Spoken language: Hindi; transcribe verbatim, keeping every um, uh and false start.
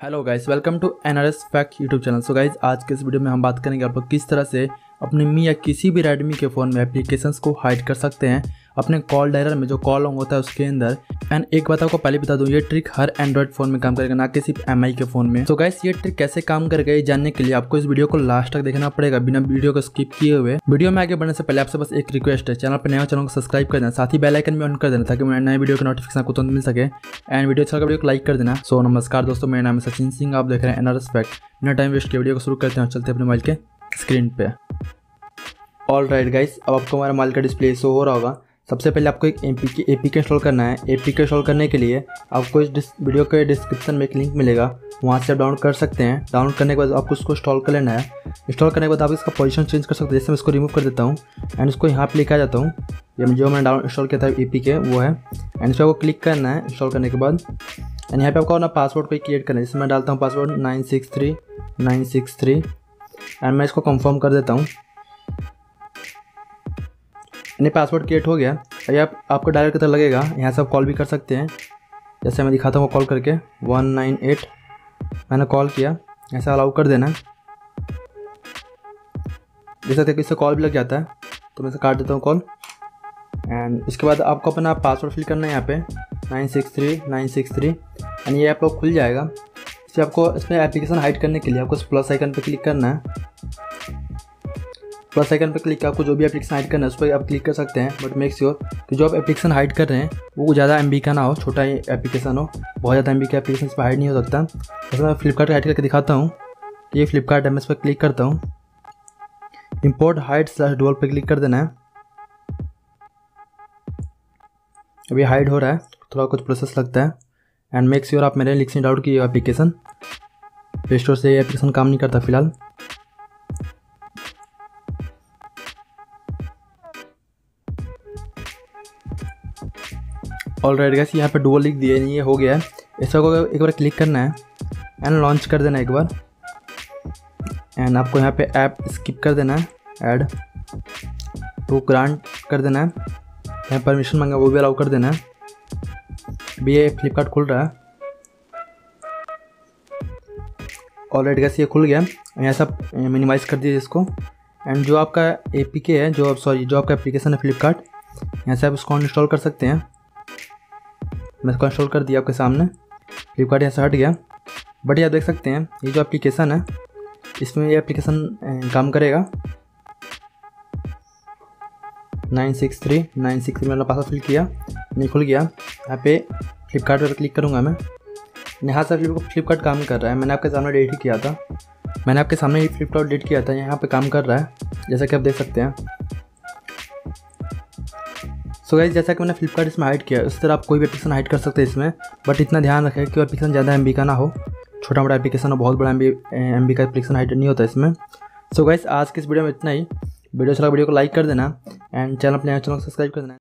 Hello guys, welcome to NRS fact YouTube channel. So guys, आज के इस वीडियो में हम बात करेंगे आप लोग किस तरह से अपने मी या किसी भी रेडमी के फ़ोन में एप्लीकेशंस को हाइड कर सकते हैं अपने कॉल डायलर में, जो कॉल ऑन होता है उसके अंदर। एंड एक बात आपको पहले बता दूं, ये ट्रिक हर एंड्रॉइड फ़ोन में काम करेगा, ना कि सिर्फ एमआई के फ़ोन में। तो गाइस, ये ट्रिक कैसे काम करेगा ये जानने के लिए आपको इस वीडियो को लास्ट तक देखना पड़ेगा, बिना वीडियो को स्किप किए हुए। वीडियो में आगे बढ़ने से पहले आपसे बस एक रिक्वेस्ट है, चैनल पर नया चैनल को सब्सक्राइब कर देना, साथ ही बेल आइकन भी ऑन कर देना ताकि नए वीडियो का नोटिफिकेशन आपको तुरंत मिल सके। एंड वीडियो अच्छा लगा वीडियो को लाइक कर देना। सो नमस्कार दोस्तों, मेरा नाम है सचिन सिंह, आप देख रहे हैं एनआरएस फैक्ट। बिना टाइम वेस्ट किए वीडियो को शुरू करते हैं और चलते हैं अपने मोबाइल के स्क्रीन पे। ऑल राइट गाइस, अब आपको हमारा मोबाइल का डिस्प्ले शो हो रहा होगा। सबसे पहले आपको एक एपीके एपीके इंस्टॉल करना है। एपीके इंस्टॉल करने के लिए आपको इस वीडियो के डिस्क्रिप्शन में एक लिंक मिलेगा, वहाँ से आप डाउनलोड कर सकते हैं। डाउनलोड करने के बाद आपको उसको इंस्टॉल कर लेना है। इंस्टॉल करने के बाद आप इसका पोजीशन चेंज कर सकते हैं। जैसे मैं इसको रिमूव कर देता हूँ एंड इसको यहाँ पे लेकर आ जाता हूँ। ये जो मैंने डाउन इंस्टॉल किया था एपीके वो है। एंड इस पर आपको क्लिक करना है इंस्टॉल करने के बाद। एंड यहाँ पे आपको अपना पासवर्ड कोई क्रिएट करना है। जैसे मैं डालता हूँ password nine six three nine six three and मैं इसको कंफर्म कर देता हूँ। यानी पासवर्ड क्रिएट हो गया। अभी आप आपको डायल की तरह लगेगा, यहाँ से आप कॉल भी कर सकते हैं। जैसे मैं दिखाता हूँ कॉल करके वन नाइन एट मैंने कॉल किया, ऐसा अलाउ कर देना। जैसा कि इससे कॉल भी लग जाता है, तो मैं इसे काट देता हूँ कॉल। एंड इसके बाद आपको अपना पासवर्ड फिल करना है यहाँ पे nine six three nine six three and ये आप लोग खुल जाएगा। इसे आपको इसमें एप्लीकेशन हाइड करने के लिए आपको इस प्लस आइकन पर क्लिक करना है। प्लस आइकन पर क्लिक कर आपको जो भी एप्लीकेशन हाइड करना है उस पर आप क्लिक कर सकते हैं। बट मेक श्योर कि जो आप एप्लीकेशन हाइड कर रहे हैं वो ज़्यादा एम बी का ना हो, छोटा ही एप्लीकेशन हो। बहुत ज़्यादा एम बी का एप्लीकेशन इस पर हाइड नहीं हो सकता। जैसे मैं फ्लिपकार्ट हाइड करके दिखाता हूँ। ये फ्लिपकार्ट है, मैं इस पर क्लिक करता हूँ। इंपोर्ट हाइड स्लैश डुअल पर क्लिक कर देना है। अभी हाइड हो रहा है, थोड़ा कुछ प्रोसेस लगता है। एंड मेक श्योर आप मेरे लिंक से डाउनलोड किए एप्लीकेशन। प्ले स्टोर से ये एप्लीकेशन काम नहीं करता फिलहाल। ऑल राइट गाइस, यहाँ पे डुअल लिख दिए, ये हो गया है। ऐसा को एक बार क्लिक करना है एंड लॉन्च कर देना एक बार। एंड आपको यहाँ पे ऐप स्किप कर देना है, ऐड टू ग्रांट कर देना है। यहाँ परमिशन मांगा वो भी अलाउ कर देना है। अभी ये फ्लिपकार्ट खुल रहा है। ऑल राइट गाइस, ये खुल गया। यहाँ सब मिनिमाइज़ कर दीजिए इसको। एंड जो आपका एपीके है, जो सॉरी जो आपका एप्लीकेशन है फ्लिपकार्ट, यहाँ से आप इसको इंस्टॉल कर सकते हैं। मैं इसको इंस्टॉल कर दिया आपके सामने। फ्लिपकार्ट यहाँ से हट गया। बट ये आप देख सकते हैं ये जो एप्लीकेशन है इसमें ये एप्लीकेशन काम करेगा। Nine six three nine six three मैंने पासवर्ड फिल किया, नहीं खुल गया। यहाँ पे फ्लिपकार्ट पर क्लिक करूँगा मैं। यहाँ से फ्लिपकार्ट काम कर रहा है। मैंने आपके सामने डेट ही किया था मैंने आपके सामने ही फ्लिपकार्ट डेट किया था। यहाँ पे काम कर रहा है जैसा कि आप देख सकते हैं। सो गाइस, जैसा कि मैंने फ्लिपकार्ट इसमें हाइड किया, उस तरह आप कोई भी एप्लीकेशन हाइड कर सकते हैं इसमें। बट इतना ध्यान रखें कि एप्लीकेशन ज़्यादा एम बी का ना हो। छोटा मोटा एप्लीकेशन हो, बहुत बड़ा एम बी एम बी का एप्लीकेशन हाइड नहीं होता इसमें। सो गाइस, आज के इस वीडियो में इतना ही। वीडियो अच्छा लगा वीडियो को लाइक कर देना एंड चैनल अपने चैनल को सब्सक्राइब कर देना।